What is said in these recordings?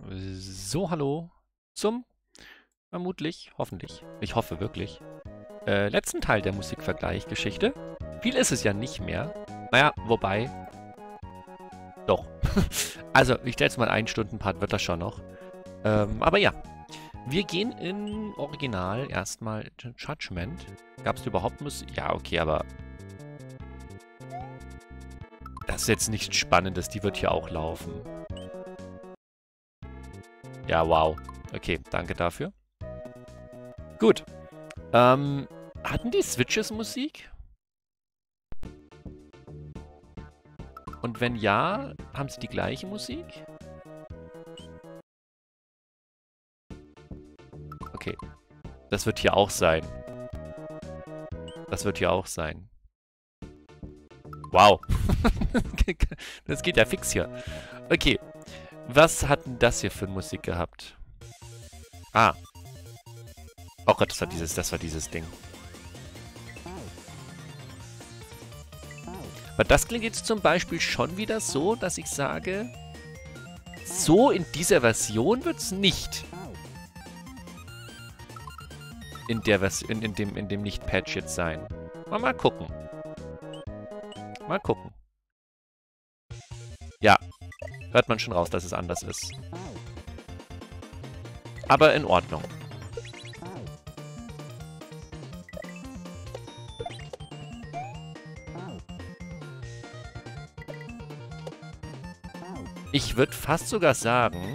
So, hallo zum vermutlich, hoffentlich, ich hoffe wirklich, letzten Teil der Musikvergleich-Geschichte. Viel ist es ja nicht mehr. Naja, wobei, doch. Also, ich stelle jetzt mal 1 Stunden-Part, wird das schon noch. Aber ja, wir gehen in Original erstmal Judgment. Gab es überhaupt Musik? Ja, okay, aber das ist jetzt nichts Spannendes, die wird hier auch laufen. Ja, wow. Okay, danke dafür. Gut. Hatten die Switches Musik? Und wenn ja, haben sie die gleiche Musik? Okay. Das wird hier auch sein. Das wird hier auch sein. Wow. Das geht ja fix hier. Okay. Was hat denn das hier für Musik gehabt? Ah. Oh Gott, das war dieses Ding. Aber das klingt jetzt zum Beispiel schon wieder so, dass ich sage, so in dieser Version wird es nicht. In dem Nicht-Patch jetzt sein. Mal gucken. Mal gucken. Ja. Hört man schon raus, dass es anders ist. Aber in Ordnung. Ich würde fast sogar sagen...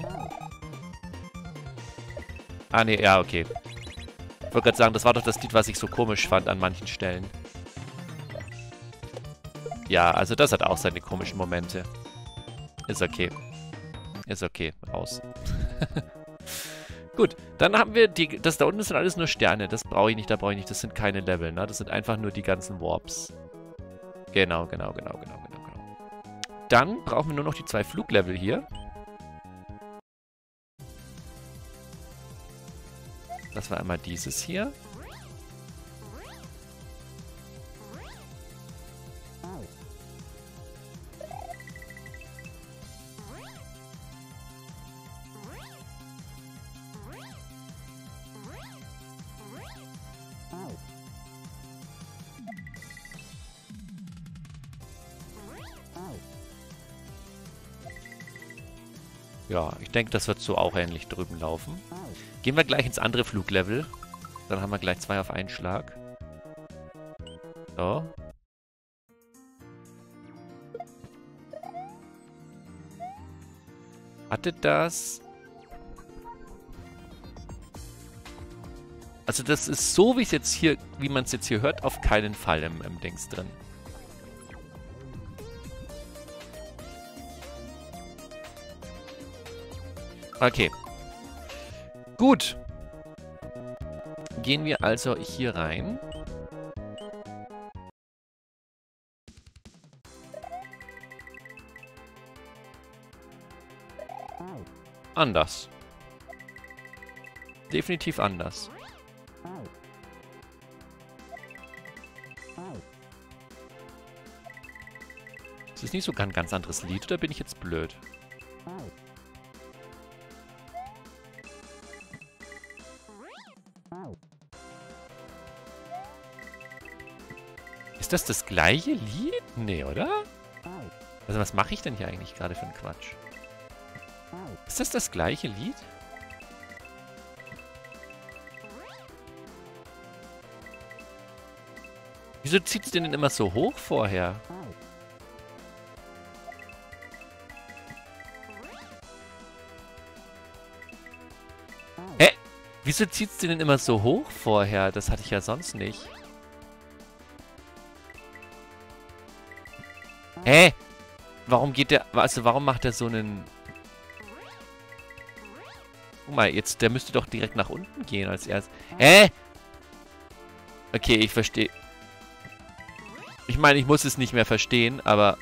Ah, nee, ja, okay. Ich wollte gerade sagen, das war doch das Lied, was ich so komisch fand an manchen Stellen. Ja, also das hat auch seine komischen Momente. Ist okay. Ist okay. Raus. Gut, dann haben wir die... Das da unten sind alles nur Sterne. Das brauche ich nicht, da brauche ich nicht. Das sind keine Level, ne? Das sind einfach nur die ganzen Warps. Genau. Dann brauchen wir nur noch die 2 Fluglevel hier. Das war einmal dieses hier. Ja, ich denke, das wird so auch ähnlich drüben laufen. Gehen wir gleich ins andere Fluglevel. Dann haben wir gleich 2 auf einen Schlag. So. Hatte das... Also das ist so, wie man es jetzt hier hört, auf keinen Fall im Dings drin. Okay. Gut. Gehen wir also hier rein. Anders. Definitiv anders. Ist das nicht sogar ein ganz anderes Lied, oder bin ich jetzt blöd? Ist das gleiche Lied? Nee, oder? Also was mache ich denn hier eigentlich gerade für einen Quatsch? Ist das gleiche Lied? Wieso zieht es denn immer so hoch vorher? Hä? Wieso zieht es denn immer so hoch vorher? Das hatte ich ja sonst nicht. Hä? Warum geht der... Also warum macht er so einen... Guck mal, jetzt, der müsste doch direkt nach unten gehen als erst. Hä? Okay, ich verstehe. Ich meine, ich muss es nicht mehr verstehen, aber...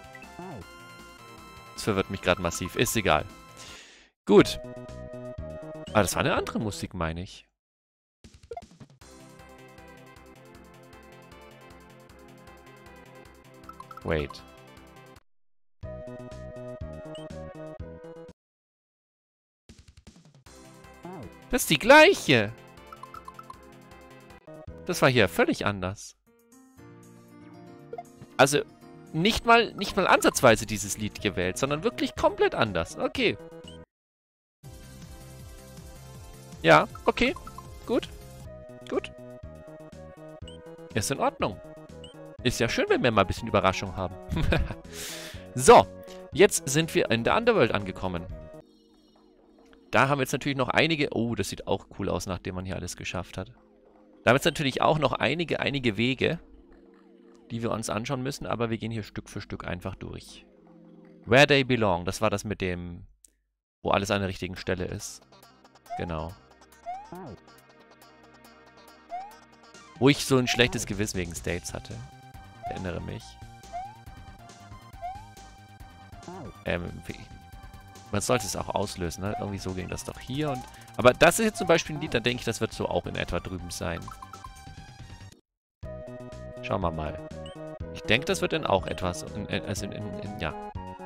Das verwirrt mich gerade massiv. Ist egal. Gut. Aber das war eine andere Musik, meine ich. Wait. Das ist die gleiche. Das war hier völlig anders. Also, nicht mal ansatzweise dieses Lied gewählt, sondern wirklich komplett anders. Okay. Ja, okay. Gut. Gut. Ist in Ordnung. Ist ja schön, wenn wir mal ein bisschen Überraschung haben. So, jetzt sind wir in der Underworld angekommen. Da haben wir jetzt natürlich noch einige... Oh, das sieht auch cool aus, nachdem man hier alles geschafft hat. Da haben wir jetzt natürlich auch noch einige Wege, die wir uns anschauen müssen, aber wir gehen hier Stück für Stück einfach durch. Where They Belong, das war das mit dem, wo alles an der richtigen Stelle ist. Genau. Wo ich so ein schlechtes Gewissen wegen States hatte. Ich erinnere mich. Man sollte es auch auslösen, ne? Irgendwie so ging das doch hier und... Aber das ist jetzt zum Beispiel ein Lied, da denke ich, das wird so auch in etwa drüben sein. Schauen wir mal. Ich denke, das wird dann auch etwas... ja.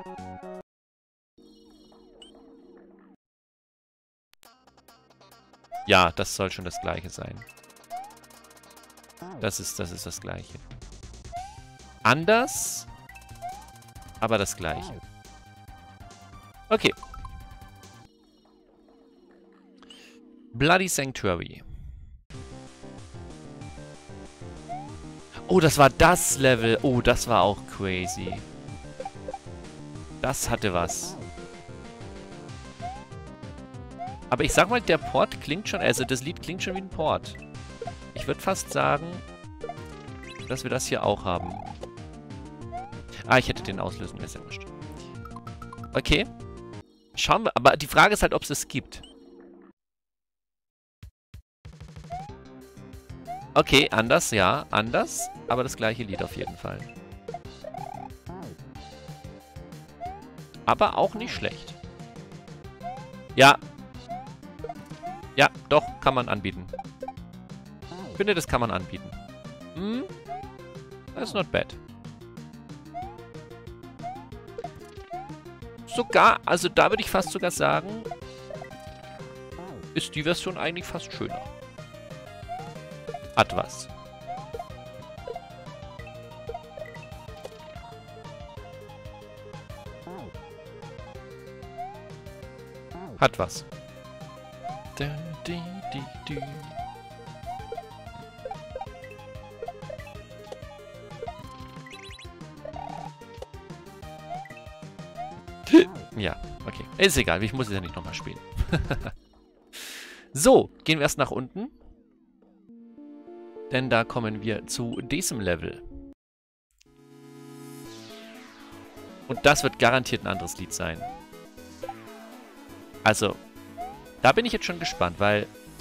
Ja, das soll schon das Gleiche sein. Das ist das Gleiche. Anders, aber das Gleiche. Okay. Bloody Sanctuary. Oh, das war das Level. Oh, das war auch crazy. Das hatte was. Aber ich sag mal, der Port klingt schon... Also das Lied klingt schon wie ein Port. Ich würde fast sagen, dass wir das hier auch haben. Ah, ich hätte den auslösen müssen. Ist ja wurscht. Okay. Schauen wir. Aber die Frage ist halt, ob es es gibt. Okay, anders, ja. Anders. Aber das gleiche Lied auf jeden Fall. Aber auch nicht schlecht. Ja. Ja, doch, kann man anbieten. Ich finde, das kann man anbieten. Hm? That's not bad. Sogar, also da würde ich fast sogar sagen, ist die Version eigentlich fast schöner. Hat was. Hat was. Ja, okay. Ist egal, ich muss es ja nicht nochmal spielen. So, gehen wir erst nach unten. Denn da kommen wir zu diesem Level. Und das wird garantiert ein anderes Lied sein. Also, da bin ich jetzt schon gespannt, weil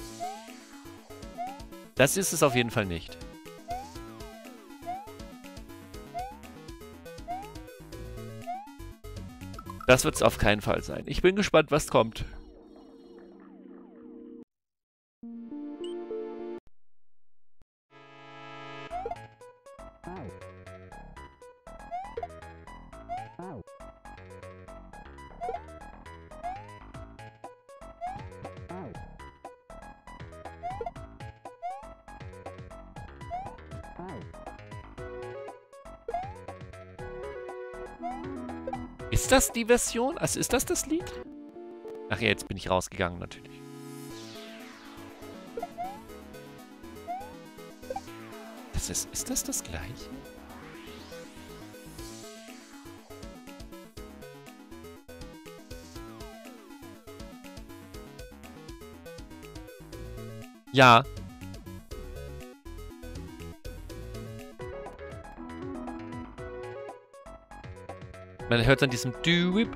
das ist es auf jeden Fall nicht. Das wird es auf keinen Fall sein. Ich bin gespannt, was kommt. Ist das die Version? Also ist das das Lied? Ach ja, jetzt bin ich rausgegangen natürlich. Ist das das Gleiche? Ja. Man hört an diesem Dü-Whip.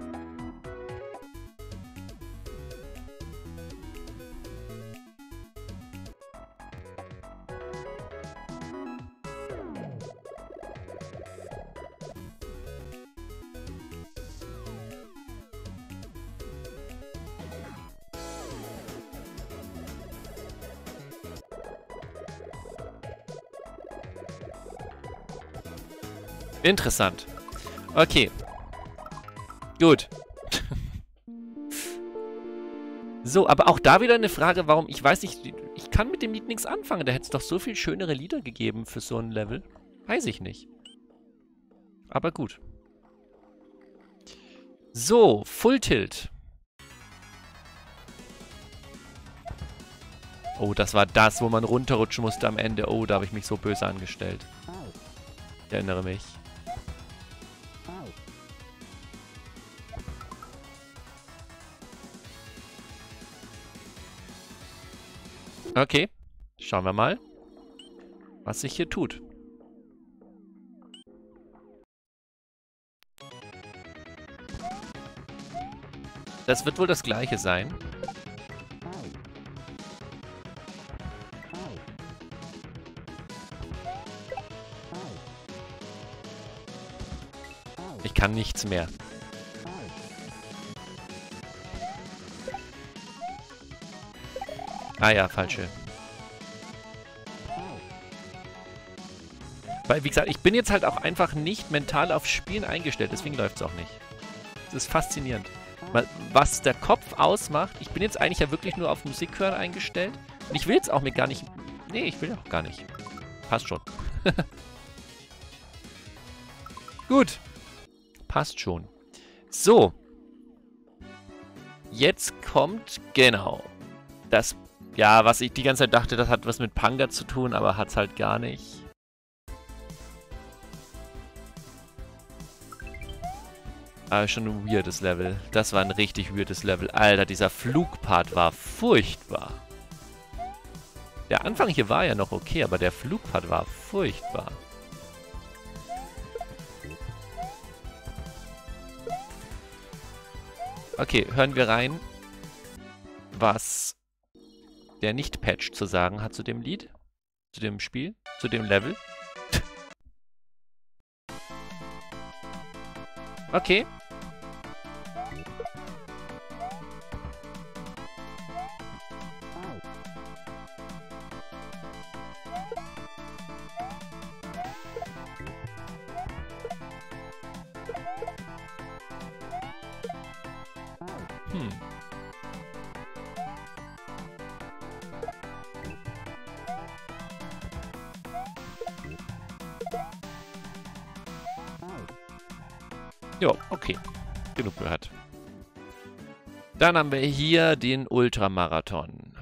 Interessant. Okay. Gut. So, aber auch da wieder eine Frage, warum, ich weiß nicht, ich kann mit dem Lied nichts anfangen. Da hätte es doch so viel schönere Lieder gegeben für so ein Level. Weiß ich nicht. Aber gut. So, Full Tilt. Oh, das war das, wo man runterrutschen musste am Ende. Oh, da habe ich mich so böse angestellt. Ich erinnere mich. Okay, schauen wir mal, was sich hier tut. Das wird wohl das gleiche sein. Ich kann nichts mehr. Ah ja, falsche. Weil, wie gesagt, ich bin jetzt halt auch einfach nicht mental auf Spielen eingestellt. Deswegen läuft es auch nicht. Das ist faszinierend. Was der Kopf ausmacht, ich bin jetzt eigentlich ja wirklich nur auf Musik hören eingestellt. Und ich will jetzt auch mir gar nicht... Nee, ich will auch gar nicht. Passt schon. Gut. Passt schon. So. Jetzt kommt, genau, das, ja, was ich die ganze Zeit dachte, das hat was mit Panga zu tun, aber hat's halt gar nicht. Aber schon ein weirdes Level. Das war ein richtig weirdes Level. Alter, dieser Flugpart war furchtbar. Der Anfang hier war ja noch okay, aber der Flugpart war furchtbar. Okay, hören wir rein, was der Nicht-Patch zu sagen hat zu dem Lied, zu dem Spiel, zu dem Level. Okay. Ja, okay. Genug gehört. Dann haben wir hier den Ultramarathon.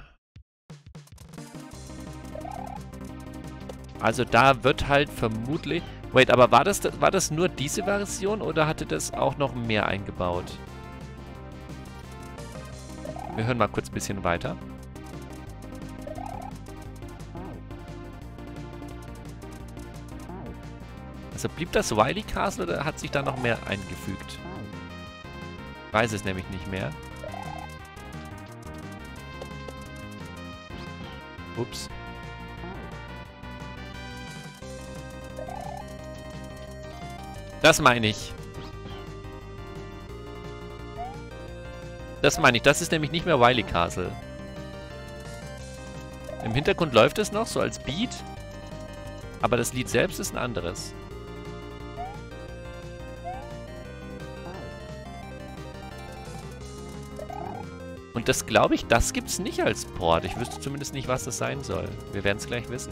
Also da wird halt vermutlich... Wait, aber war das nur diese Version oder hatte das auch noch mehr eingebaut? Wir hören mal kurz ein bisschen weiter. Also blieb das Wily Castle oder hat sich da noch mehr eingefügt? Weiß es nämlich nicht mehr. Ups. Das meine ich. Das meine ich. Das ist nämlich nicht mehr Wily Castle. Im Hintergrund läuft es noch so als Beat. Aber das Lied selbst ist ein anderes. Und das glaube ich, das gibt's nicht als Port. Ich wüsste zumindest nicht, was das sein soll. Wir werden es gleich wissen.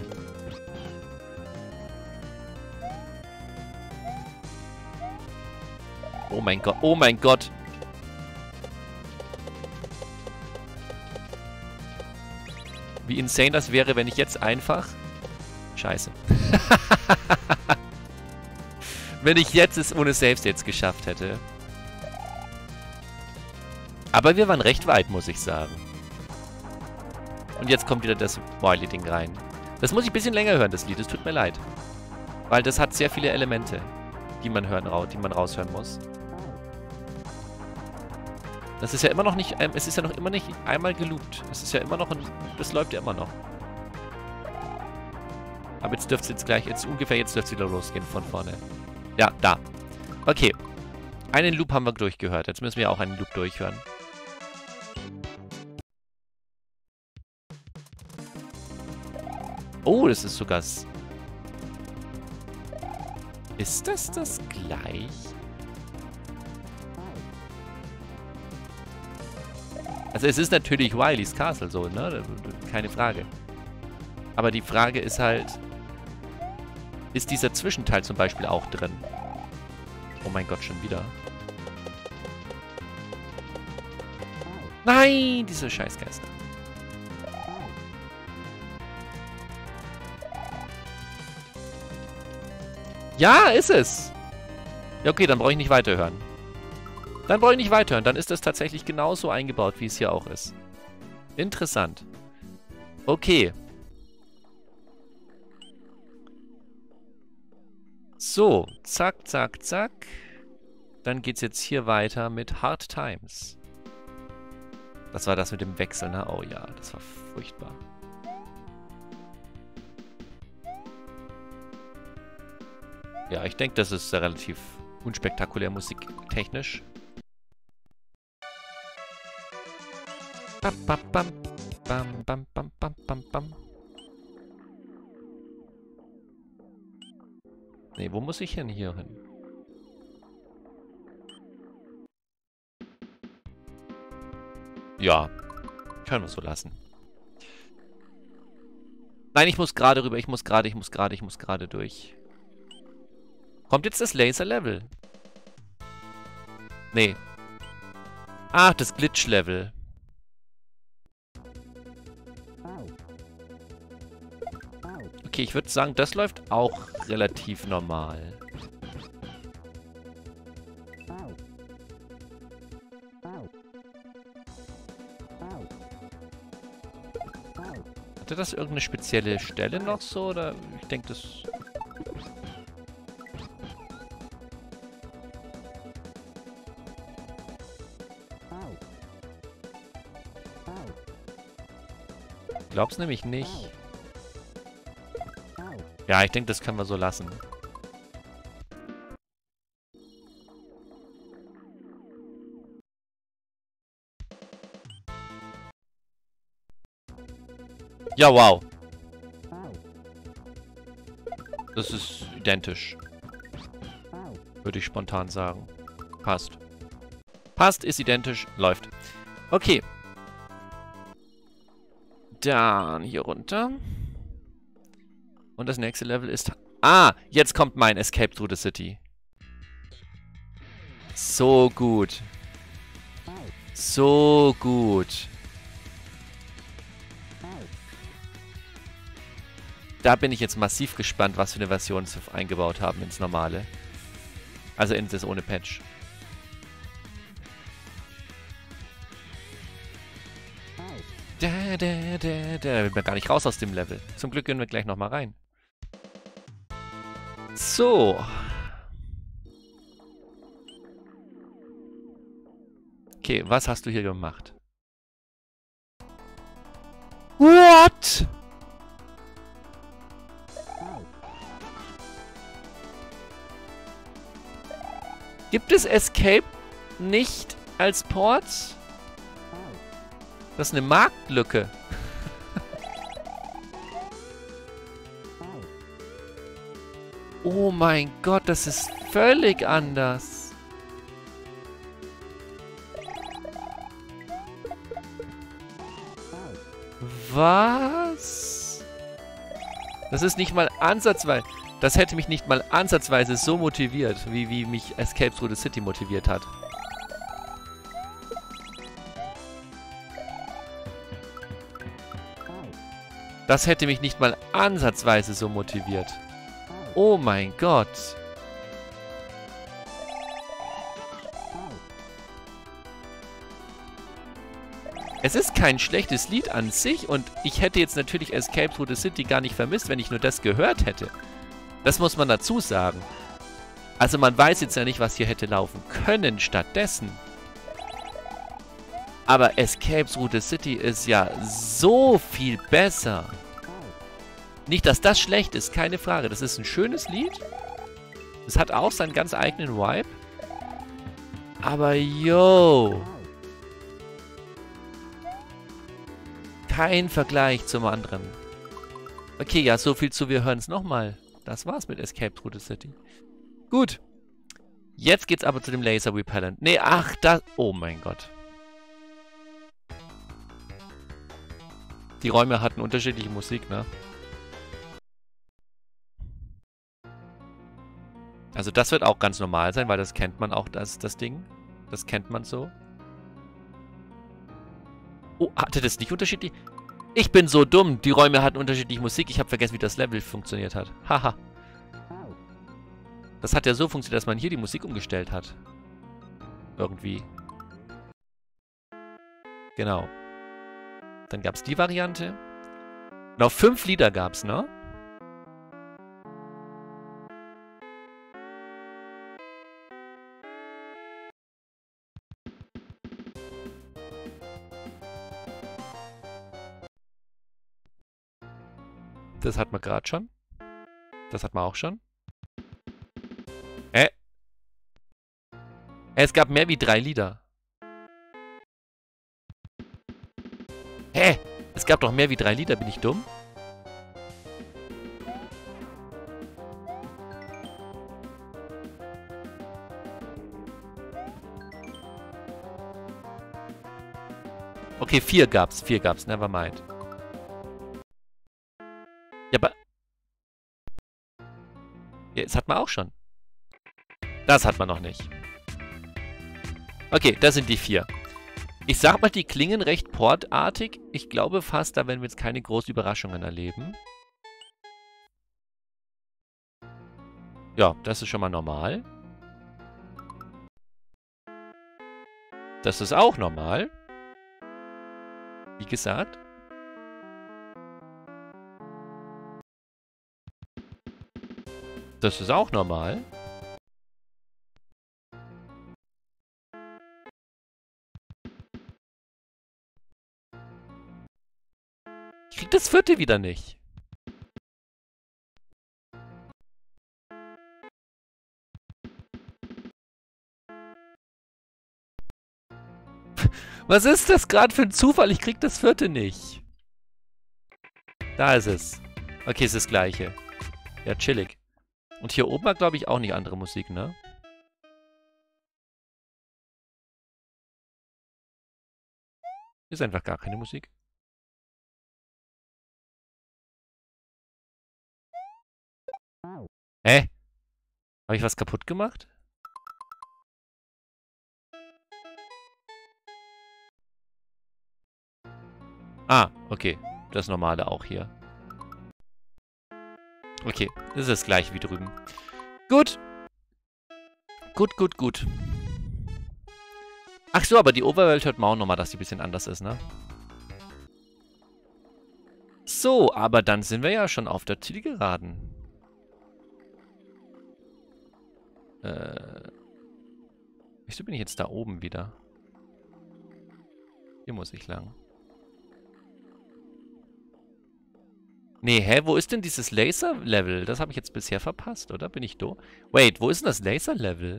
Oh mein Gott, oh mein Gott. Wie insane das wäre, wenn ich jetzt einfach... Scheiße. Wenn ich jetzt es ohne Save States geschafft hätte. Aber wir waren recht weit, muss ich sagen. Und jetzt kommt wieder das Wily-Ding rein. Das muss ich ein bisschen länger hören, das Lied. Es tut mir leid. Weil das hat sehr viele Elemente, die man raushören muss. Das ist ja immer noch nicht... es ist ja noch immer nicht einmal geloopt. Es ist ja immer noch... Das läuft ja immer noch. Aber jetzt dürfte es gleich... Jetzt dürfte es wieder losgehen von vorne. Ja, da. Okay. Einen Loop haben wir durchgehört. Jetzt müssen wir auch einen Loop durchhören. Oh, das ist sogar... Ist das gleich? Also es ist natürlich Wily's Castle so, ne? Keine Frage. Aber die Frage ist halt, ist dieser Zwischenteil zum Beispiel auch drin? Oh mein Gott, schon wieder. Nein, diese Scheißgeister. Ja, ist es. Ja, okay, dann brauche ich nicht weiterhören. Dann brauche ich nicht weiterhören. Dann ist das tatsächlich genauso eingebaut, wie es hier auch ist. Interessant. Okay. So, zack, zack, zack. Dann geht's jetzt hier weiter mit Hard Times. Das war das mit dem Wechsel, ne? Oh ja, das war furchtbar. Ja, ich denke, das ist relativ unspektakulär musiktechnisch. Bam, bam, bam, bam, bam, bam, bam, bam, bam. Nee, wo muss ich denn hier hin? Ja, können wir so lassen. Nein, ich muss gerade rüber, ich muss gerade durch. Kommt jetzt das Laser-Level? Nee. Ach, das Glitch-Level. Okay, ich würde sagen, das läuft auch relativ normal. Hatte das irgendeine spezielle Stelle noch so? Oder ich denke, das... Ich glaub's nämlich nicht. Ja, ich denke, das können wir so lassen. Ja, wow. Das ist identisch. Würde ich spontan sagen. Passt. Passt, ist identisch, läuft. Okay. Dann hier runter. Und das nächste Level ist... Ah, jetzt kommt mein Escape through the City. So gut. So gut. Da bin ich jetzt massiv gespannt, was für eine Version sie eingebaut haben ins Normale. Also in das ohne Patch. Da will man gar nicht raus aus dem Level. Zum Glück gehen wir gleich nochmal rein. So. Okay, was hast du hier gemacht? What? Gibt es Escape nicht als Port? Das ist eine Marktlücke. Oh mein Gott, das ist völlig anders. Was? Das ist nicht mal ansatzweise... Das hätte mich nicht mal ansatzweise so motiviert, wie mich Escape through the City motiviert hat. Das hätte mich nicht mal ansatzweise so motiviert. Oh mein Gott. Es ist kein schlechtes Lied an sich und ich hätte jetzt natürlich Escape through the City gar nicht vermisst, wenn ich nur das gehört hätte. Das muss man dazu sagen. Also man weiß jetzt ja nicht, was hier hätte laufen können stattdessen. Aber Escape through the City ist ja so viel besser. Nicht, dass das schlecht ist, keine Frage. Das ist ein schönes Lied. Es hat auch seinen ganz eigenen Vibe. Aber yo. Kein Vergleich zum anderen. Okay, ja, so viel zu wir hören es nochmal. Das war's mit Escape through the City. Gut. Jetzt geht's aber zu dem Laser Repellent. Nee, ach, das... Oh mein Gott. Die Räume hatten unterschiedliche Musik, ne? Also das wird auch ganz normal sein, weil das kennt man auch, das Ding. Das kennt man so. Oh, hatte das nicht unterschiedlich? Ich bin so dumm. Die Räume hatten unterschiedliche Musik. Ich habe vergessen, wie das Level funktioniert hat. Haha. Das hat ja so funktioniert, dass man hier die Musik umgestellt hat. Irgendwie. Genau. Dann gab es die Variante. Noch 5 Lieder gab es, ne? Das hat man gerade schon. Das hat man auch schon. Es gab mehr wie 3 Lieder. Hä? Es gab doch mehr wie 3 Lieder, bin ich dumm? Okay, 4 gab's, never mind. Ja, aber... Ja, das hat man auch schon. Das hat man noch nicht. Okay, das sind die 4. Ich sag mal, die klingen recht portartig. Ich glaube fast, da werden wir jetzt keine großen Überraschungen erleben. Ja, das ist schon mal normal. Das ist auch normal. Wie gesagt. Das ist auch normal. Ich krieg das 4. wieder nicht. Was ist das gerade für ein Zufall? Ich krieg das 4. nicht. Da ist es. Okay, es ist das gleiche. Ja, chillig. Und hier oben war, glaube ich, auch nicht andere Musik, ne? Ist einfach gar keine Musik. Hä? Habe ich was kaputt gemacht? Ah, okay. Das Normale auch hier. Okay, das ist das gleiche wie drüben. Gut. Gut. Ach so, aber die Overworld hört man auch nochmal, dass die ein bisschen anders ist, ne? So, aber dann sind wir ja schon auf der Zielgeraden. Wieso bin ich jetzt da oben wieder? Hier muss ich lang. Nee, hä? Wo ist denn dieses Laser-Level? Das habe ich jetzt bisher verpasst, oder? Bin ich doof? Wait, wo ist denn das Laser-Level?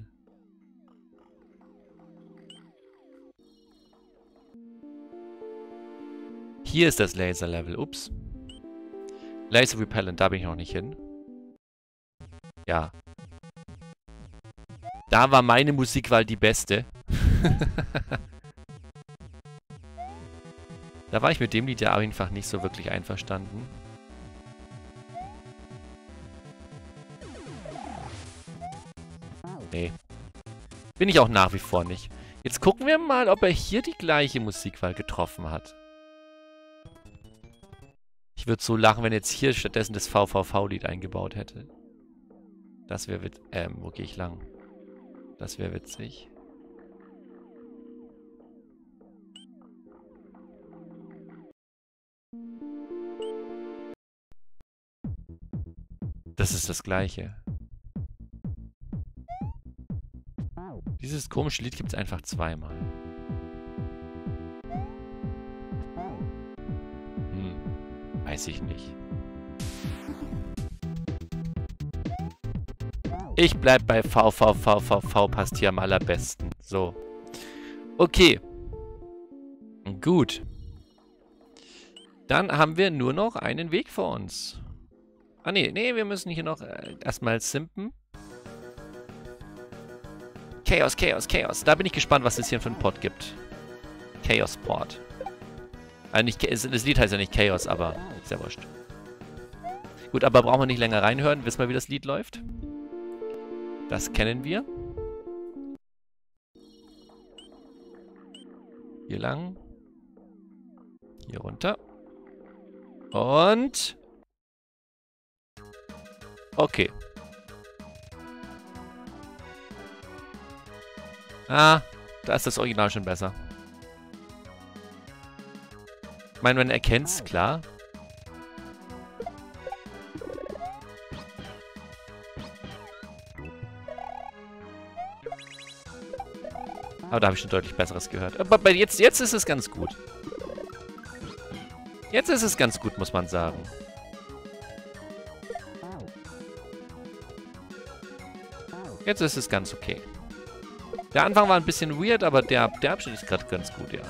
Hier ist das Laser-Level. Ups. Laser Repellent, da bin ich noch nicht hin. Ja. Da war meine Musikwahl die beste. Da war ich mit dem Lied ja einfach nicht so wirklich einverstanden. Nee. Bin ich auch nach wie vor nicht. Jetzt gucken wir mal, ob er hier die gleiche Musikwahl getroffen hat. Ich würde so lachen, wenn jetzt hier stattdessen das VVV-Lied eingebaut hätte. Das wäre witzig. Wo gehe ich lang? Das wäre witzig. Das ist das Gleiche. Dieses komische Lied gibt es einfach zweimal. Weiß ich nicht. Ich bleib bei VVVVV, passt hier am allerbesten. So. Okay. Gut. Dann haben wir nur noch einen Weg vor uns. Ah, nee, wir müssen hier noch erstmal simpen. Chaos. Da bin ich gespannt, was es hier für einen Pod gibt. Chaos Pod. Das Lied heißt ja nicht Chaos, aber ist ja wurscht. Gut, aber brauchen wir nicht länger reinhören. Wissen wir, wie das Lied läuft? Das kennen wir. Hier lang. Hier runter. Und... Okay. Ah, da ist das Original schon besser. Ich meine, man erkennt's, klar. Aber da habe ich schon deutlich Besseres gehört. Aber jetzt ist es ganz gut. Jetzt ist es ganz gut, muss man sagen. Jetzt ist es ganz okay. Der Anfang war ein bisschen weird, aber der Abschnitt ist gerade ganz gut, ja.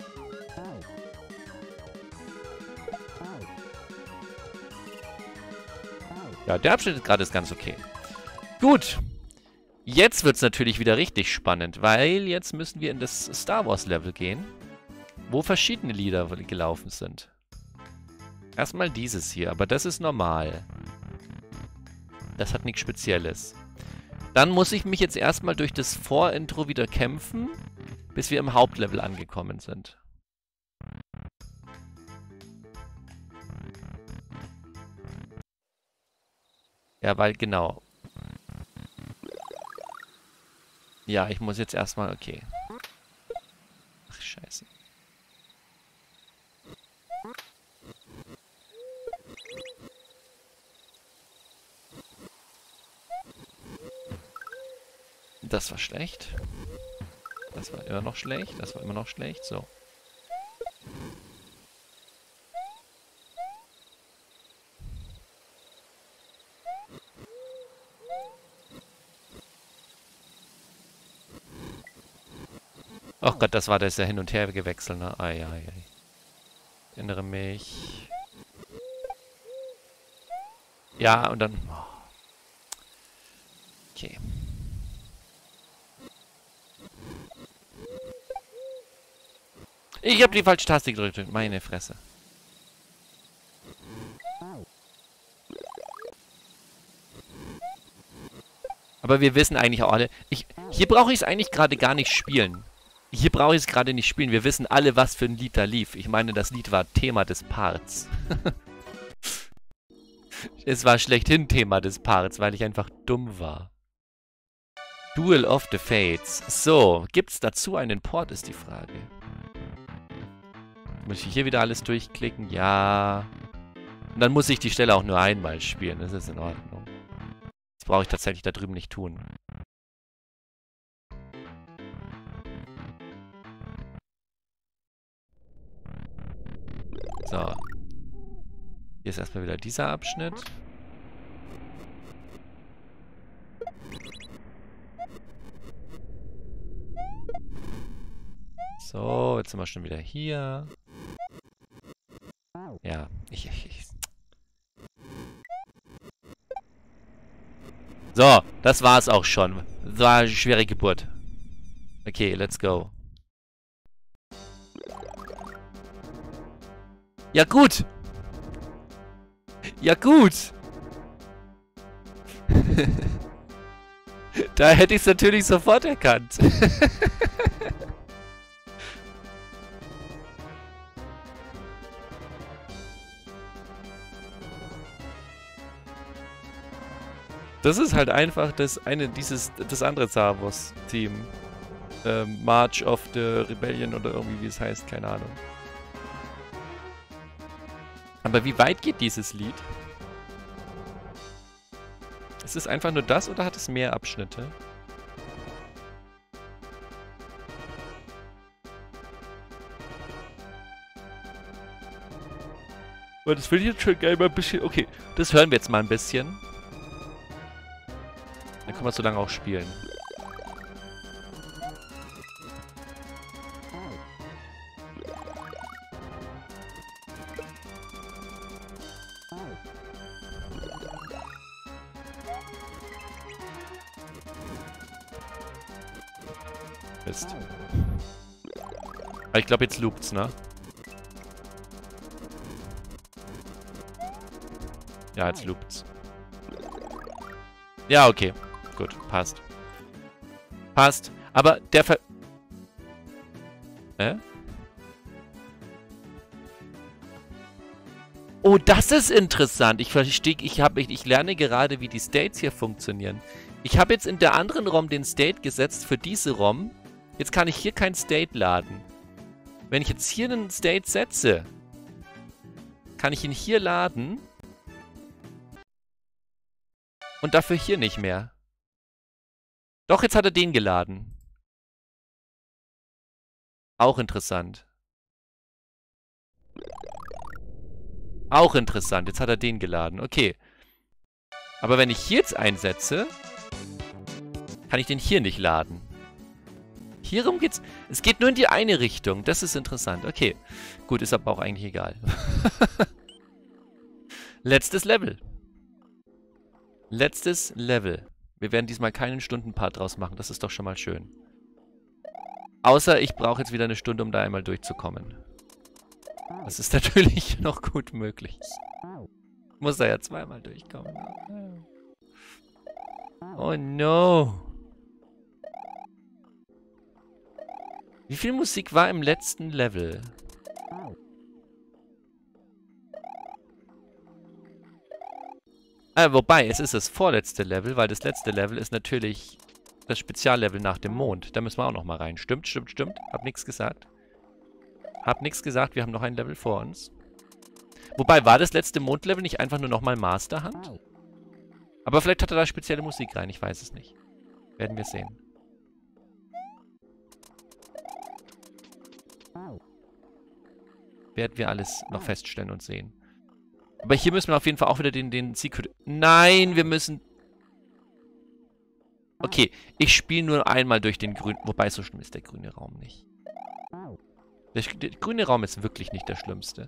Ja, der Abschnitt gerade ist ganz okay. Gut. Jetzt wird es natürlich wieder richtig spannend, weil jetzt müssen wir in das Star Wars Level gehen, wo verschiedene Lieder gelaufen sind. Erstmal dieses hier, aber das ist normal. Das hat nichts Spezielles. Dann muss ich mich jetzt erstmal durch das Vorintro wieder kämpfen, bis wir im Hauptlevel angekommen sind. Ja, weil, genau. Ja, ich muss jetzt erstmal, okay. Ach, scheiße. Das war schlecht. Das war immer noch schlecht. Das war immer noch schlecht. So. Ach Gott, das war das ja hin und her gewechselt, ne? Ai, ai, ai. Ich erinnere mich. Ja, und dann... Oh. Okay. Ich habe die falsche Taste gedrückt. Meine Fresse. Aber wir wissen eigentlich auch alle... Hier brauche ich es eigentlich gerade gar nicht spielen. Hier brauche ich es gerade nicht spielen. Wir wissen alle, was für ein Lied da lief. Ich meine, das Lied war Thema des Parts. Es war schlechthin Thema des Parts, weil ich einfach dumm war. Duel of the Fates. So, gibt's dazu einen Port, ist die Frage. Muss ich hier wieder alles durchklicken? Ja. Und dann muss ich die Stelle auch nur einmal spielen. Das ist in Ordnung. Das brauche ich tatsächlich da drüben nicht tun. So. Hier ist erstmal wieder dieser Abschnitt. So, jetzt sind wir schon wieder hier. Ja, So, das war's auch schon. Das war eine schwere Geburt. Okay, let's go. Ja, gut. Ja, gut. Da hätte ich es natürlich sofort erkannt. Das ist halt einfach das andere Star Wars Team. March of the Rebellion oder irgendwie wie es heißt, keine Ahnung. Aber wie weit geht dieses Lied? Ist es einfach nur das oder hat es mehr Abschnitte? Aber das will ich jetzt schon geil mal ein bisschen... Okay, das hören wir jetzt mal ein bisschen. Dann können wir so lange auch spielen. Mist. Aber ich glaube, jetzt loopt's, ne? Ja, jetzt loopt's. Ja, okay. Gut, passt. Passt. Aber der Oh, das ist interessant. Ich verstehe, ich lerne gerade, wie die States hier funktionieren. Ich habe jetzt in der anderen ROM den State gesetzt für diese ROM. Jetzt kann ich hier kein State laden. Wenn ich jetzt hier einen State setze, kann ich ihn hier laden und dafür hier nicht mehr. Doch, jetzt hat er den geladen. Auch interessant. Auch interessant. Jetzt hat er den geladen. Okay. Aber wenn ich hier jetzt einsetze, kann ich den hier nicht laden. Hierum geht's. Es geht nur in die eine Richtung. Das ist interessant. Okay. Gut, ist aber auch eigentlich egal. Letztes Level. Letztes Level. Wir werden diesmal keinen Stundenpart draus machen. Das ist doch schon mal schön. Außer ich brauche jetzt wieder eine Stunde, um da einmal durchzukommen. Das ist natürlich noch gut möglich. Muss da ja zweimal durchkommen. Oh no. Wie viel Musik war im letzten Level? Wobei, es ist das vorletzte Level, weil das letzte Level ist natürlich das Speziallevel nach dem Mond. Da müssen wir auch noch mal rein. Stimmt, stimmt, stimmt. Hab nichts gesagt. Hab nichts gesagt, wir haben noch ein Level vor uns. Wobei, war das letzte Mondlevel nicht einfach nur nochmal Masterhand? Aber vielleicht hat er da spezielle Musik rein, ich weiß es nicht. Werden wir sehen. Werden wir alles noch feststellen und sehen. Aber hier müssen wir auf jeden Fall auch wieder den Secret... Nein, wir müssen... Okay, ich spiele nur einmal durch den grünen... Wobei, so schlimm ist der grüne Raum nicht. Der grüne Raum ist wirklich nicht der schlimmste.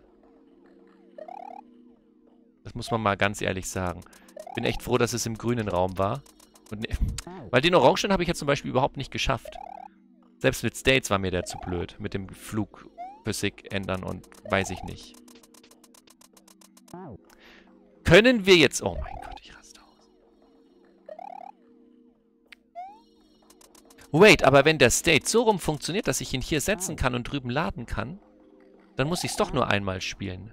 Das muss man mal ganz ehrlich sagen. Ich bin echt froh, dass es im grünen Raum war. Und ne, weil den Orangen habe ich jetzt zum Beispiel überhaupt nicht geschafft. Selbst mit States war mir der zu blöd. Mit dem Flugphysik ändern und weiß ich nicht. Können wir jetzt... Oh mein Gott, ich raste aus. Wait, aber wenn der State so rum funktioniert, dass ich ihn hier setzen kann und drüben laden kann, dann muss ich es doch nur einmal spielen.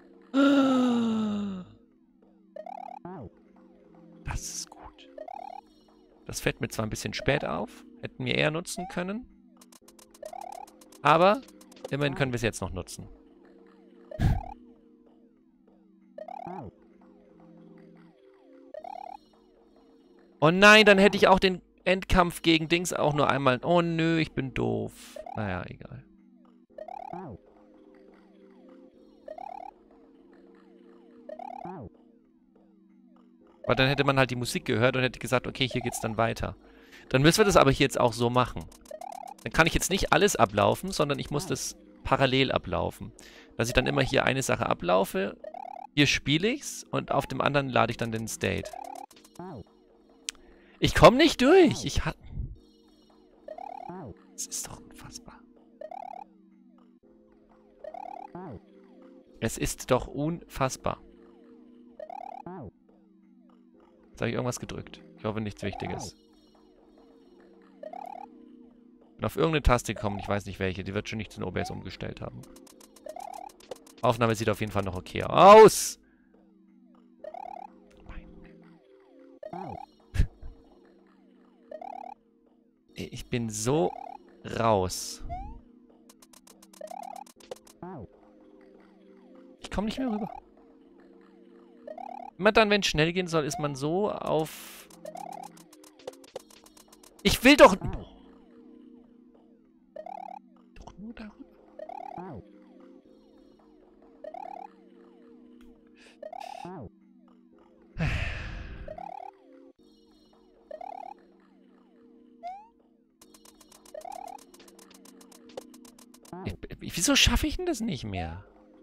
Das ist gut. Das fällt mir zwar ein bisschen spät auf. Hätten wir eher nutzen können. Aber immerhin können wir es jetzt noch nutzen. Oh nein, dann hätte ich auch den Endkampf gegen Dings auch nur einmal... Oh nö, ich bin doof. Naja, egal. Weil dann hätte man halt die Musik gehört und hätte gesagt, okay, hier geht's dann weiter. Dann müssen wir das aber hier jetzt auch so machen. Dann kann ich jetzt nicht alles ablaufen, sondern ich muss das parallel ablaufen. Dass ich dann immer hier eine Sache ablaufe, hier spiele ich's und auf dem anderen lade ich dann den State. Ich komme nicht durch. Das ist doch unfassbar. Es ist doch unfassbar. Jetzt habe ich irgendwas gedrückt. Ich hoffe, nichts Wichtiges. Bin auf irgendeine Taste gekommen, ich weiß nicht welche. Die wird schon nicht zu den OBS umgestellt haben. Aufnahme sieht auf jeden Fall noch okay aus. Ich bin so raus. Ich komme nicht mehr rüber. Immer dann, wenn es schnell gehen soll, ist man so auf... Ich will doch... Doch nur darüber. Wieso schaffe ich denn das nicht mehr?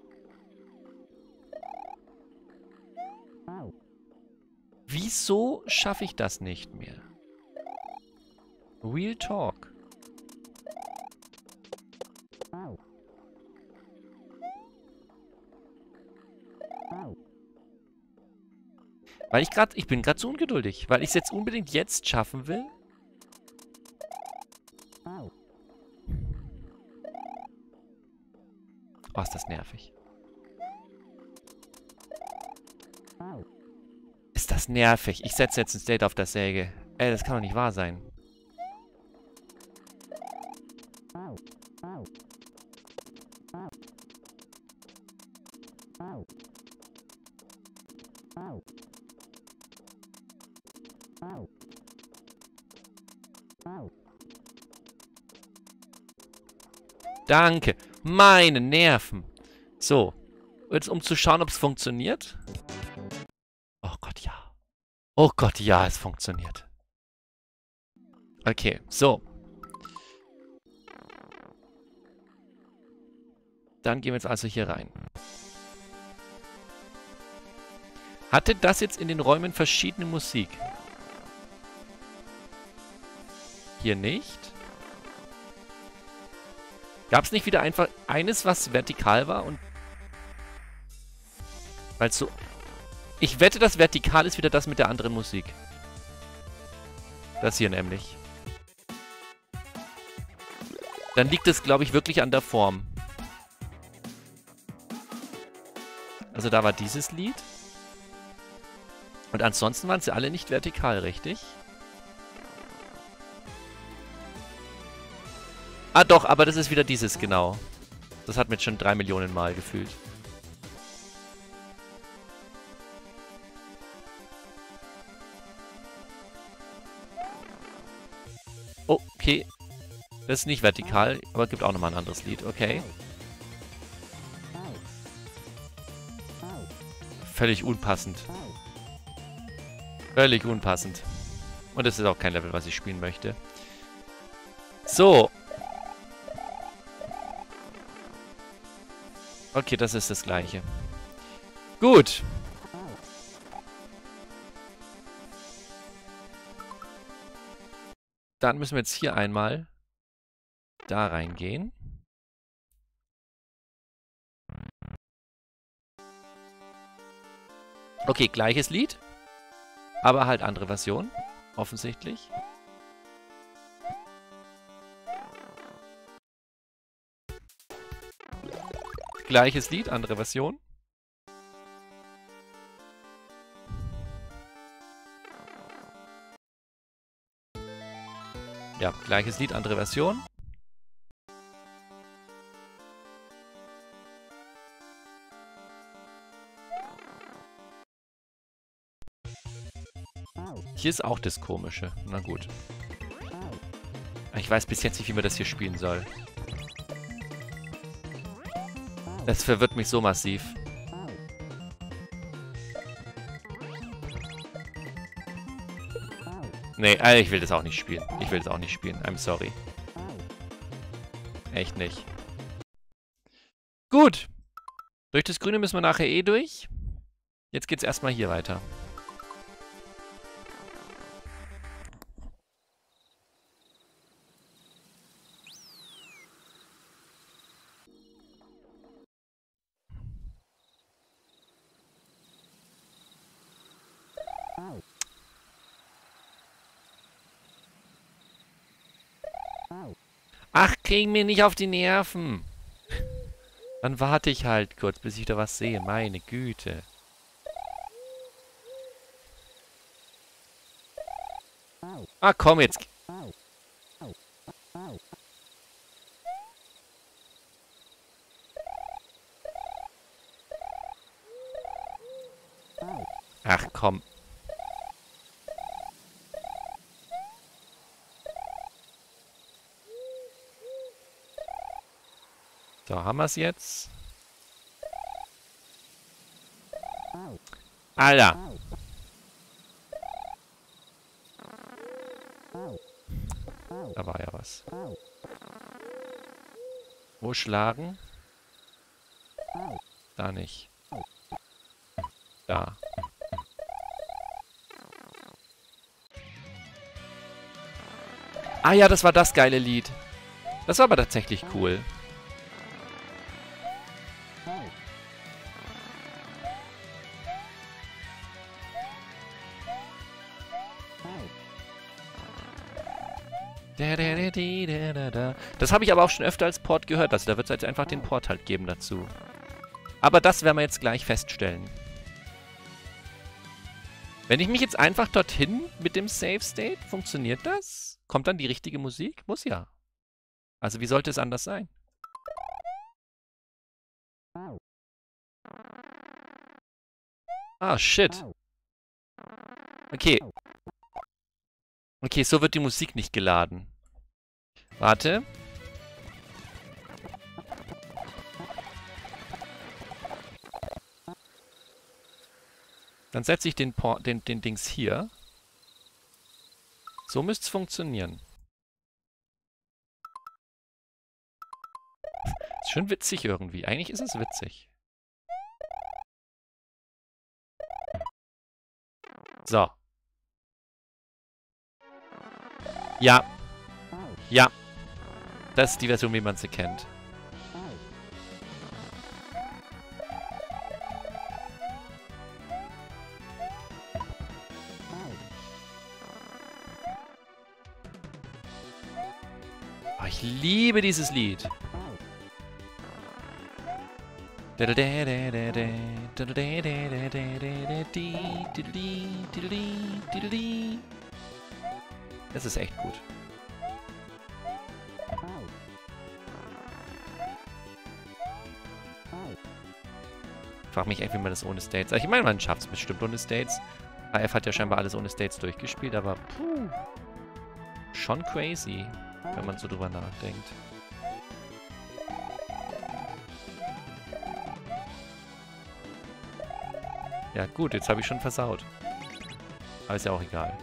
Wieso schaffe ich das nicht mehr? Real Talk. Weil ich bin gerade so ungeduldig. Weil ich es jetzt unbedingt jetzt schaffen will. Oh, ist das nervig. Ist das nervig. Ich setze jetzt ein State auf der Säge. Ey, das kann doch nicht wahr sein. Danke. Meine Nerven. So. Jetzt um zu schauen, ob es funktioniert. Oh Gott, ja. Oh Gott, ja, es funktioniert. Okay, so. Dann gehen wir jetzt also hier rein. Hatte das jetzt in den Räumen verschiedene Musik? Hier nicht. Gab es nicht wieder einfach eines, was vertikal war und... Weil so... Ich wette, das vertikal ist wieder das mit der anderen Musik. Das hier nämlich. Dann liegt es, glaube ich, wirklich an der Form. Also da war dieses Lied. Und ansonsten waren sie alle nicht vertikal, richtig? Ah doch, aber das ist wieder dieses, genau. Das hat mir jetzt schon 3 Millionen Mal gefühlt. Oh, okay. Das ist nicht vertikal, aber gibt auch nochmal ein anderes Lied. Okay. Völlig unpassend. Völlig unpassend. Und das ist auch kein Level, was ich spielen möchte. So. Okay, das ist das Gleiche. Gut. Dann müssen wir jetzt hier einmal da reingehen. Okay, gleiches Lied. Aber halt andere Version. Offensichtlich. Gleiches Lied, andere Version. Ja, gleiches Lied, andere Version. Hier ist auch das Komische. Na gut. Ich weiß bis jetzt nicht, wie man das hier spielen soll. Das verwirrt mich so massiv. Nee, ich will das auch nicht spielen. Ich will das auch nicht spielen. I'm sorry. Echt nicht. Gut. Durch das Grüne müssen wir nachher eh durch. Jetzt geht's erstmal hier weiter. Ach, kriegen mir nicht auf die Nerven. Dann warte ich halt kurz, bis ich da was sehe. Meine Güte. Ah, komm jetzt. Ach, komm. So, haben wir es jetzt? Alter. Da war ja was. Wo schlagen? Da nicht. Da. Ah ja, das war das geile Lied. Das war aber tatsächlich cool. Das habe ich aber auch schon öfter als Port gehört. Also da wird es jetzt einfach den Port halt geben dazu. Aber das werden wir jetzt gleich feststellen. Wenn ich mich jetzt einfach dorthin mit dem Save State, funktioniert das? Kommt dann die richtige Musik? Muss ja. Also wie sollte es anders sein? Ah, shit. Okay. Okay, so wird die Musik nicht geladen. Warte. Dann setze ich den Dings hier. So müsste es funktionieren. Ist schon witzig irgendwie. Eigentlich ist es witzig. So. Ja. Ja. Das ist die Version, wie man sie kennt. Oh, ich liebe dieses Lied. Das ist echt gut. Ich frage mich echt, wie man das ohne States... Ich meine, man schafft es bestimmt ohne States. AF hat ja scheinbar alles ohne States durchgespielt, aber puh, schon crazy, wenn man so drüber nachdenkt. Ja gut, jetzt habe ich schon versaut. Aber ist ja auch egal.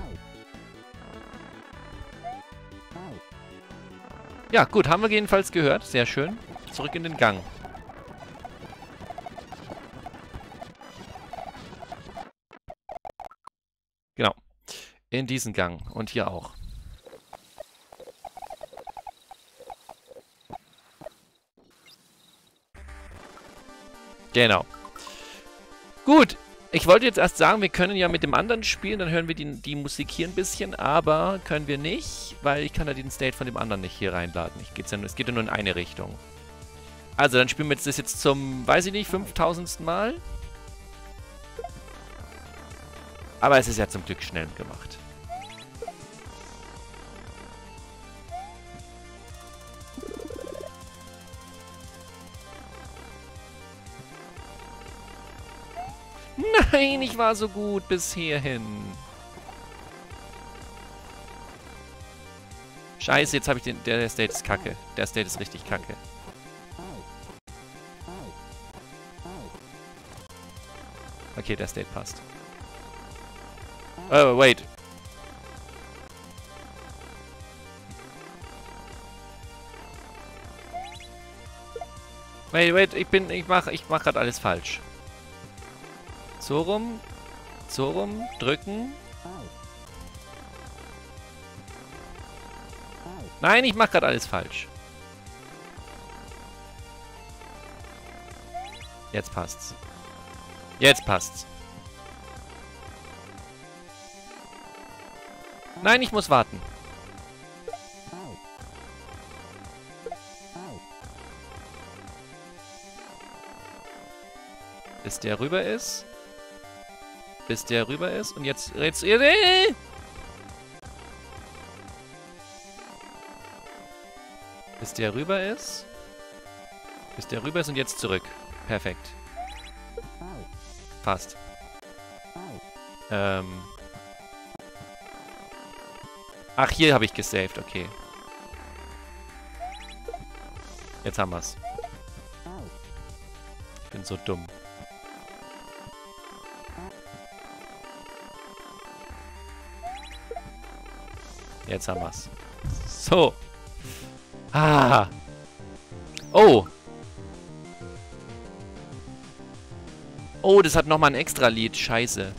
Ja gut, haben wir jedenfalls gehört. Sehr schön. Zurück in den Gang. Genau. In diesen Gang. Und hier auch. Genau. Gut. Ich wollte jetzt erst sagen, wir können ja mit dem anderen spielen, dann hören wir die Musik hier ein bisschen, aber können wir nicht, weil ich kann ja den State von dem anderen nicht hier reinladen. Es geht ja nur in eine Richtung. Also, dann spielen wir das jetzt zum, weiß ich nicht, 5000. Mal. Aber es ist ja zum Glück schnell gemacht. Nein, ich war so gut bis hierhin. Scheiße, jetzt habe ich den... Der State ist kacke. Der State ist richtig kacke. Okay, der State passt. Oh, wait. Wait, ich mach gerade alles falsch. So rum, drücken. Nein, ich mach gerade alles falsch. Jetzt passt's. Jetzt passt's. Nein, ich muss warten. Bis der rüber ist. Bis der rüber ist. Und jetzt... Bis der rüber ist. Bis der rüber ist und jetzt zurück. Perfekt. Passt. Ach, hier habe ich gesaved. Okay. Jetzt haben wir's. Ich bin so dumm. Jetzt haben wir's. So. Ah. Oh. Oh, das hat nochmal ein extra Lied. Scheiße.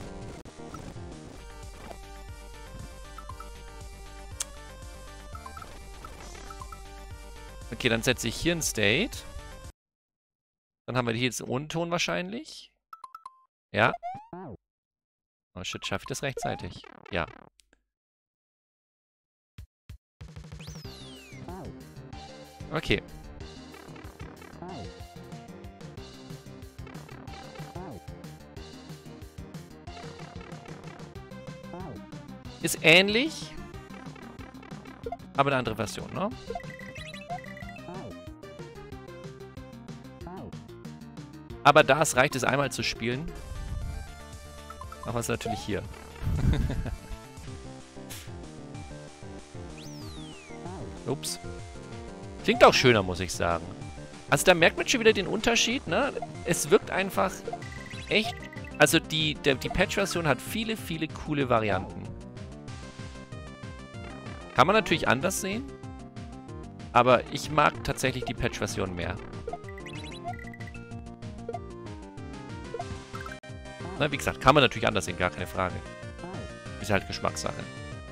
Okay, dann setze ich hier ein State. Dann haben wir hier jetzt ohne Ton wahrscheinlich. Ja. Oh shit, schaffe ich das rechtzeitig? Ja. Okay. Ist ähnlich, aber eine andere Version, ne? Aber das reicht es einmal zu spielen. Machen wir es natürlich hier. Ups. Klingt auch schöner, muss ich sagen. Also da merkt man schon wieder den Unterschied, ne? Es wirkt einfach echt... Also die Patch-Version hat viele, viele coole Varianten. Kann man natürlich anders sehen. Aber ich mag tatsächlich die Patch-Version mehr. Na, wie gesagt, kann man natürlich anders sehen, gar keine Frage. Ist halt Geschmackssache.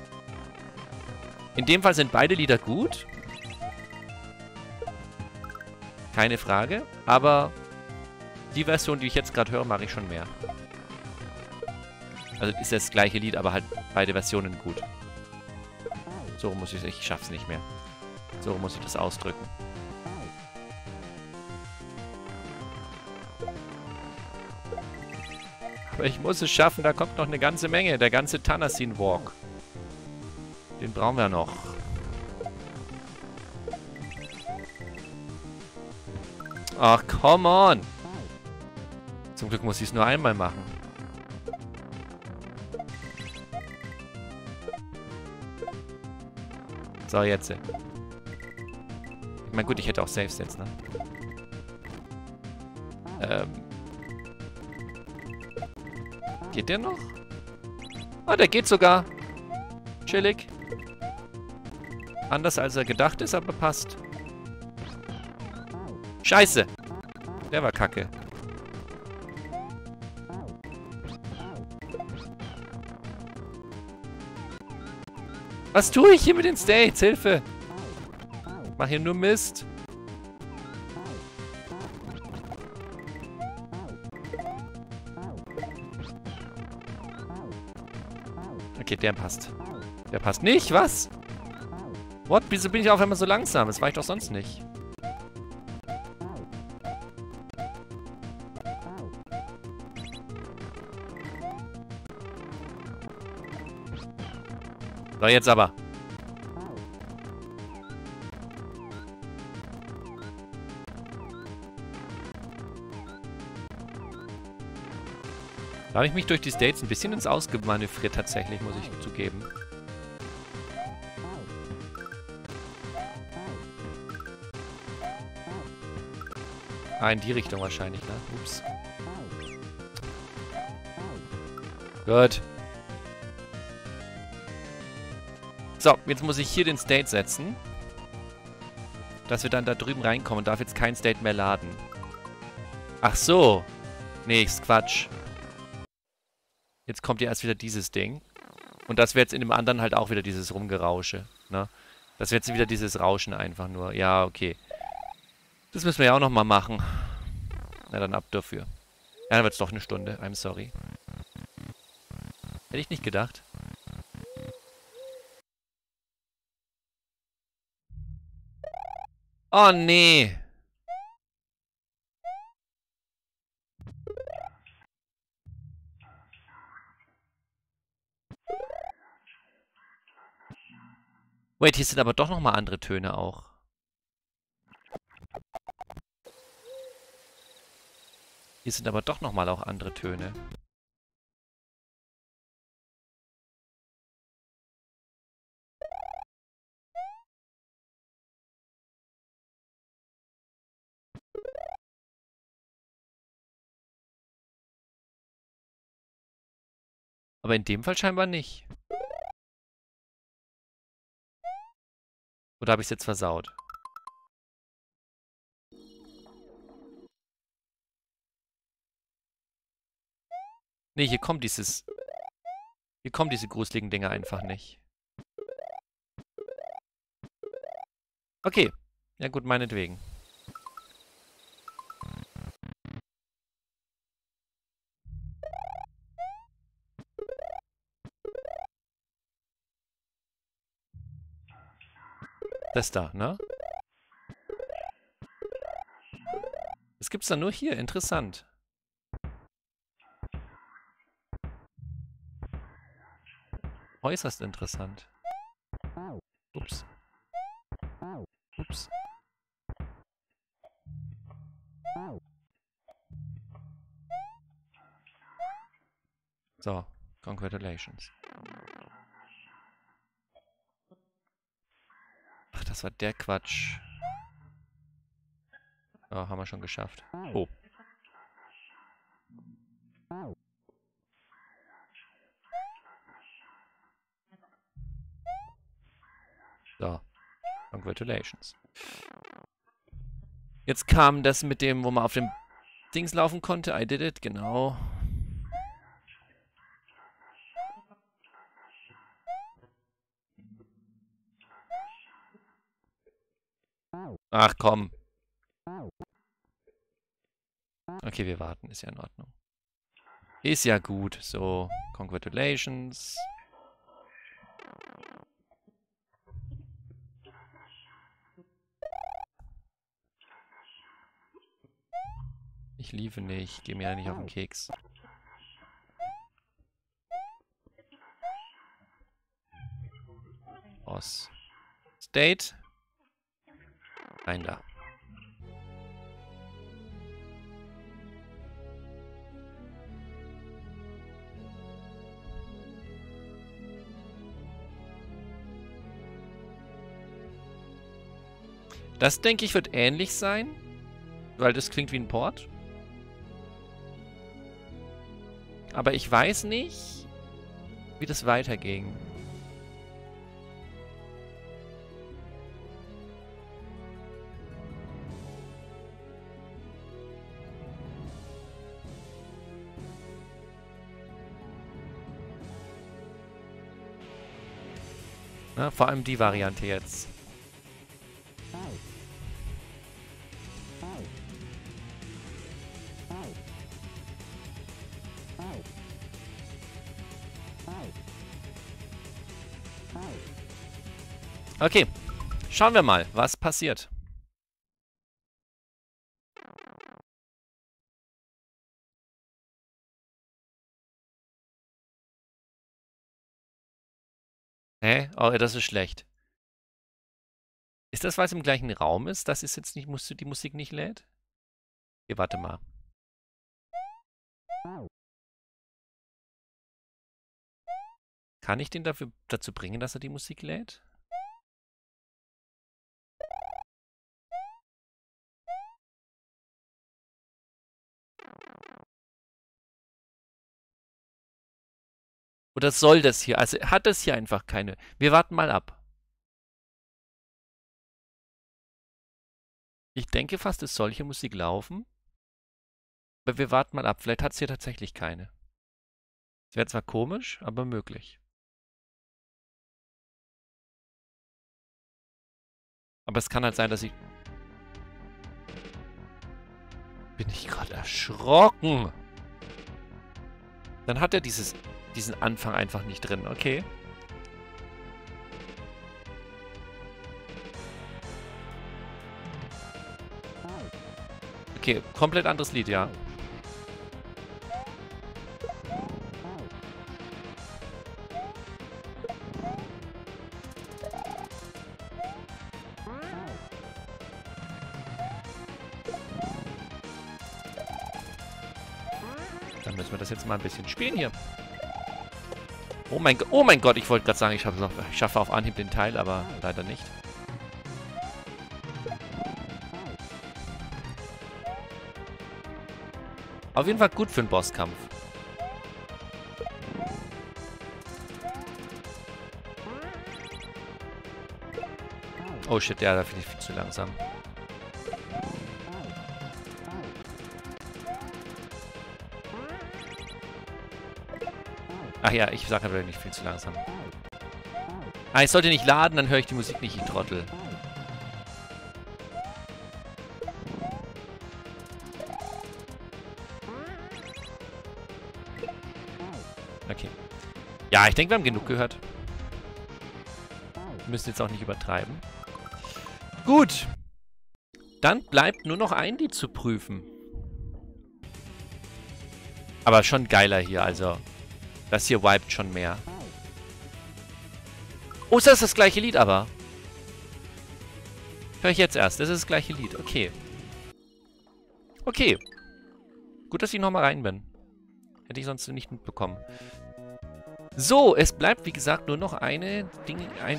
In dem Fall sind beide Lieder gut. Keine Frage. Aber die Version, die ich jetzt gerade höre, mag ich schon mehr. Also ist das gleiche Lied, aber halt beide Versionen gut. So muss ich schaff's nicht mehr. So muss ich das ausdrücken. Aber ich muss es schaffen, da kommt noch eine ganze Menge. Der ganze Tanasin Walk. Den brauchen wir noch. Ach, come on! Zum Glück muss ich es nur einmal machen. So, jetzt. Ich meine, gut, ich hätte auch Saves jetzt, ne? Geht der noch? Ah, der geht sogar. Chillig. Anders als er gedacht ist, aber passt. Scheiße! Der war kacke. Was tue ich hier mit den States? Hilfe! Ich mach hier nur Mist. Okay, der passt. Der passt nicht, was? What? Wieso bin ich auf einmal so langsam? Das war ich doch sonst nicht. So, jetzt aber. Da habe ich mich durch die States ein bisschen ins Ausgemanövriert, tatsächlich, muss ich zugeben. Ah, in die Richtung wahrscheinlich, ne? Ups. Gut. So, jetzt muss ich hier den State setzen. Dass wir dann da drüben reinkommen und darf jetzt kein State mehr laden. Ach so. Nee, ist Quatsch. Jetzt kommt ja erst wieder dieses Ding. Und das wäre jetzt in dem anderen halt auch wieder dieses Rumgerausche. Ne? Das wäre jetzt wieder dieses Rauschen einfach nur. Ja, okay. Das müssen wir ja auch nochmal machen. Na dann ab dafür. Ja, dann wird es doch eine Stunde. I'm sorry. Hätte ich nicht gedacht. Oh, nee. Wait, hier sind aber doch nochmal andere Töne auch. Hier sind aber doch nochmal auch andere Töne. Aber in dem Fall scheinbar nicht. Oder habe ich es jetzt versaut? Nee, hier kommt dieses... Hier kommen diese gruseligen Dinger einfach nicht. Okay. Ja gut, meinetwegen. Das da, ne? Das gibt's dann nur hier. Interessant. Äußerst interessant. Ups. Ups. So, congratulations. Ach, das war der Quatsch. Oh, haben wir schon geschafft. Oh. So, congratulations. Jetzt kam das mit dem, wo man auf dem Dings laufen konnte. I did it, genau. Ach komm. Okay, wir warten. Ist ja in Ordnung. Ist ja gut. So, congratulations. Ich liebe nicht. Geh mir ja nicht auf den Keks. Aus. State. Rein da. Das, denke ich, wird ähnlich sein, weil das klingt wie ein Port. Aber ich weiß nicht, wie das weiterging. Na, vor allem die Variante jetzt. Okay, schauen wir mal, was passiert. Hä? Oh, das ist schlecht. Ist das, weil es im gleichen Raum ist? Das ist jetzt nicht, musst du die Musik nicht lädt? Okay, warte mal. Kann ich den dazu bringen, dass er die Musik lädt? Oder soll das hier? Also hat das hier einfach keine. Wir warten mal ab. Ich denke fast, es soll hier Musik laufen. Aber wir warten mal ab. Vielleicht hat es hier tatsächlich keine. Es wäre zwar komisch, aber möglich. Aber es kann halt sein, dass ich... Bin ich gerade erschrocken. Dann hat er diesen Anfang einfach nicht drin. Okay. Okay, komplett anderes Lied, ja. Dann müssen wir das jetzt mal ein bisschen spielen hier. Oh mein Gott, ich wollte gerade sagen, ich schaffe auf Anhieb den Teil, aber leider nicht. Auf jeden Fall gut für einen Bosskampf. Oh shit, da finde ich viel zu langsam. Ach ja, ich sage aber nicht viel zu langsam. Ah, ich sollte nicht laden, dann höre ich die Musik nicht, ich Trottel. Okay. Ja, ich denke, wir haben genug gehört. Wir müssen jetzt auch nicht übertreiben. Gut. Dann bleibt nur noch ein Lied zu prüfen. Aber schon geiler hier, also. Das hier wiped schon mehr. Oh, ist das das gleiche Lied aber? Hör ich jetzt erst. Das ist das gleiche Lied. Okay. Okay. Gut, dass ich nochmal rein bin. Hätte ich sonst nicht mitbekommen. So, es bleibt, wie gesagt, nur noch eine Ding,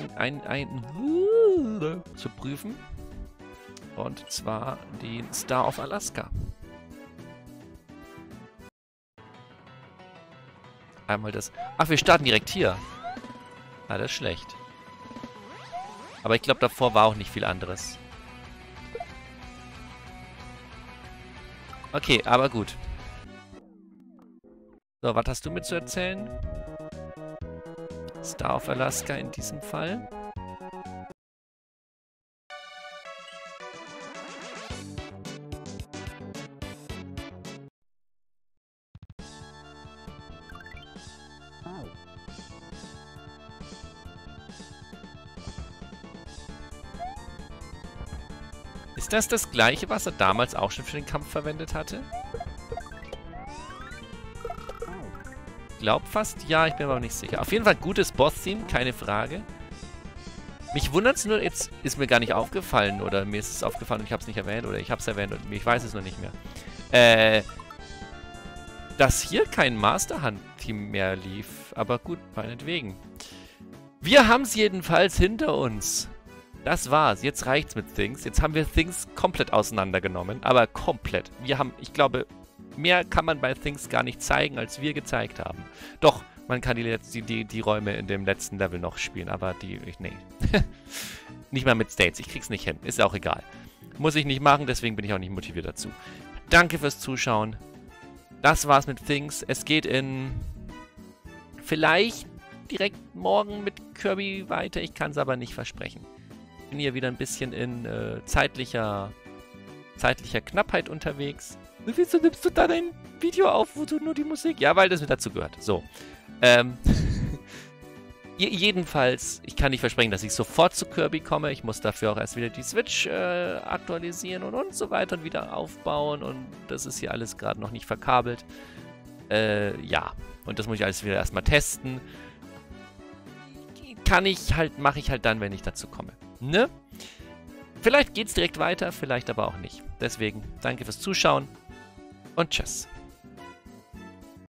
zu prüfen. Und zwar den Star of Alaska. Einmal das... Ach, wir starten direkt hier. Ah, das ist schlecht. Aber ich glaube, davor war auch nicht viel anderes. Okay, aber gut. So, was hast du mir zu erzählen? Star of Alaska in diesem Fall. Ist das das gleiche, was er damals auch schon für den Kampf verwendet hatte? Glaub fast, ja, ich bin aber nicht sicher. Auf jeden Fall gutes Boss-Theme, keine Frage. Mich wundert es nur, jetzt ist mir gar nicht aufgefallen, oder mir ist es aufgefallen und ich habe es nicht erwähnt, oder ich habe es erwähnt und ich weiß es noch nicht mehr. Dass hier kein Master-Hand-Team mehr lief. Aber gut, meinetwegen. Wir haben es jedenfalls hinter uns. Das war's. Jetzt reicht's mit Things. Jetzt haben wir Things komplett auseinandergenommen. Aber komplett. Wir haben, ich glaube, mehr kann man bei Things gar nicht zeigen, als wir gezeigt haben. Doch, man kann die Räume in dem letzten Level noch spielen, aber nee. Nicht mal mit States. Ich krieg's nicht hin. Ist auch egal. Muss ich nicht machen, deswegen bin ich auch nicht motiviert dazu. Danke fürs Zuschauen. Das war's mit Things. Es geht in... vielleicht direkt morgen mit Kirby weiter. Ich kann es aber nicht versprechen. Bin hier wieder ein bisschen in zeitlicher Knappheit unterwegs. Wieso nimmst du da dein Video auf, wo du nur die Musik... Ja, weil das mit dazu gehört. So. Jedenfalls, ich kann nicht versprechen, dass ich sofort zu Kirby komme. Ich muss dafür auch erst wieder die Switch aktualisieren und so weiter und wieder aufbauen. Und das ist hier alles gerade noch nicht verkabelt. Ja. Und das muss ich alles wieder erstmal testen. Mache ich halt dann, wenn ich dazu komme. Ne? Vielleicht geht's direkt weiter, vielleicht aber auch nicht. Deswegen, danke fürs Zuschauen und tschüss.